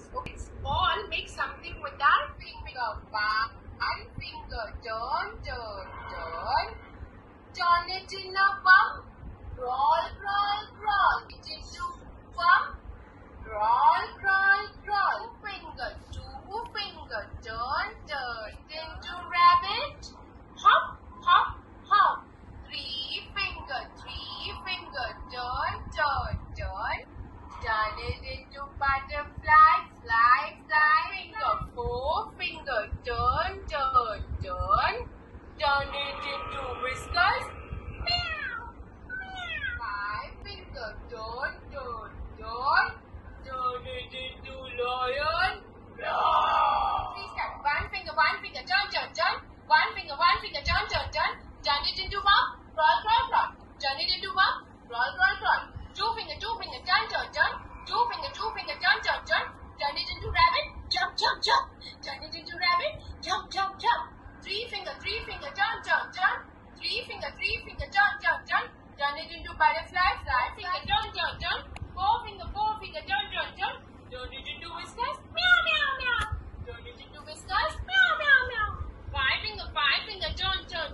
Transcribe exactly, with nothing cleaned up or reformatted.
Okay, let's all make something with our finger. One finger, turn, turn, turn. Turn it in a bump. Roll, roll, roll. It into bump. Roll, roll, roll. Finger, two finger, turn, turn. Into rabbit. Hop, hop, hop. Three finger, three finger, turn, turn, turn. Turn it into butterfly, fly, fly. Finger, four finger, turn, turn, turn. Turn it into whiskers. Meow, meow. Five finger, turn, turn, turn. Turn it into lion. Roar. Three step. One finger, one finger, turn, turn, turn. One finger, one finger, turn, turn, turn. Turn it into bump. Roll, roll, roll. Turn it into bump. Roll, roll, roll. Two finger, two finger, turn, turn, turn. Two finger, two finger, turn, turn, turn. Turn it into rabbit. Jump, jump, jump. Turn it into rabbit. Jump, jump, jump. Three finger, three finger, turn, turn, turn. Three finger, three finger, turn, turn, turn. Turn it into butterfly, fly, finger, turn, turn, turn. Four finger, four finger, turn, turn, turn. Turn it into whiskers. Meow, meow, meow. Turn it into whiskers. Meow, meow, meow. Five finger, five finger, turn, turn,